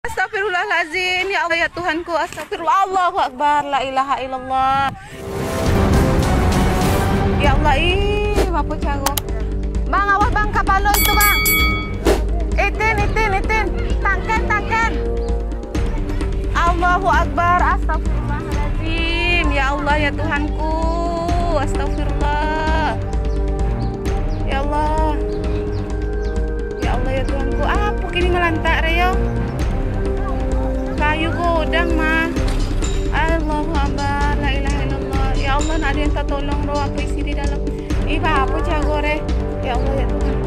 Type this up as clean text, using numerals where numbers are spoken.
Astagfirullahaladzim. Ya Allah ya Tuhanku. Astagfirullah. Allahu Akbar. La ilaha illallah. Ya Allah, mapu cago. Bang, awas bang, kapalo itu bang. Itin. Tangkan. Allahu Akbar. Astagfirullahaladzim. Ya Allah ya Tuhanku. Astagfirullah. Ya Allah. Ya Allah ya Tuhanku. Apa kini melantak Reo? Kayu godang mah. Allahu Akbar. La ilaha illallah. Ya Allah, nak ada yang tak tolong roh apa isi di dalam. Apa jago re? Ya Allah ya Tuhan.